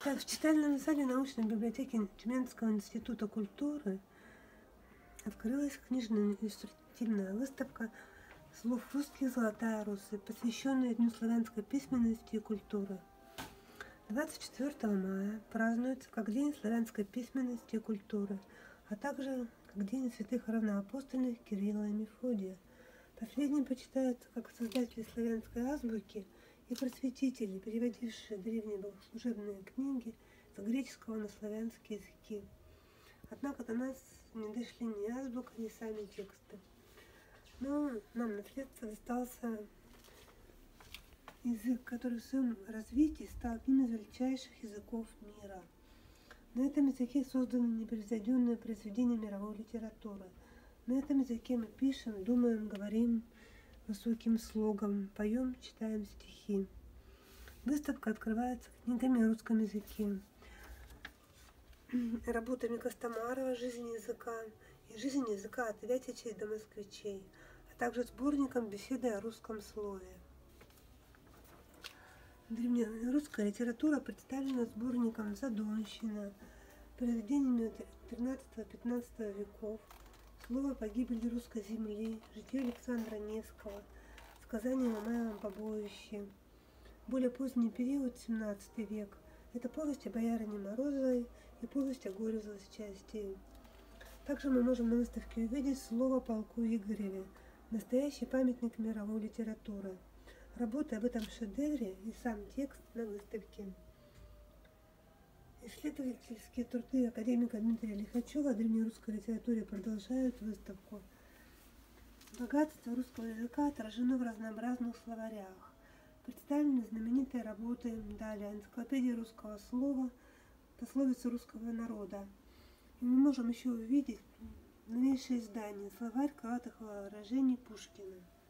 Так, в читальном зале научной библиотеки Тюменского института культуры открылась книжно-иллюстративная выставка «Слов русских. Золотая россыпь», посвященная Дню славянской письменности и культуры. 24 мая празднуется как День славянской письменности и культуры, а также как День святых равноапостольных Кирилла и Мефодия. Последний почитается как создатели славянской азбуки и просветители, переводившие древние богослужебные книги с греческого на славянские языки. Однако до нас не дошли ни азбука, ни сами тексты. Но нам наследство достался язык, который в своем развитии стал одним из величайших языков мира. На этом языке созданы непревзойденные произведения мировой литературы. На этом языке мы пишем, думаем, говорим высоким слогом, поем, читаем стихи. Выставка открывается книгами на русском языке, работами Костомарова «Жизнь языка» и «Жизнь языка от Вятичей до москвичей», а также сборником «Беседы о русском слове». Древнерусская литература представлена сборником «Задонщина», произведениями 13-15 веков, «Слово о погибели русской земли», «Житие Александра Невского», «Сказание о Мамаевом побоище». Более поздний период, 17 век, это повесть о боярине Морозовой и повесть о горе злосчастии. Также мы можем на выставке увидеть «Слово о полку Игореве», настоящий памятник мировой литературы. Работы об этом шедевре и сам текст на выставке. Исследовательские труды академика Дмитрия Лихачева о древнерусской литературе продолжают выставку. Богатство русского языка отражено в разнообразных словарях. Представлены знаменитые работы, далее энциклопедия русского слова, пословицы русского народа. И мы можем еще увидеть новейшее издание «Словарь крылатых выражений Пушкина».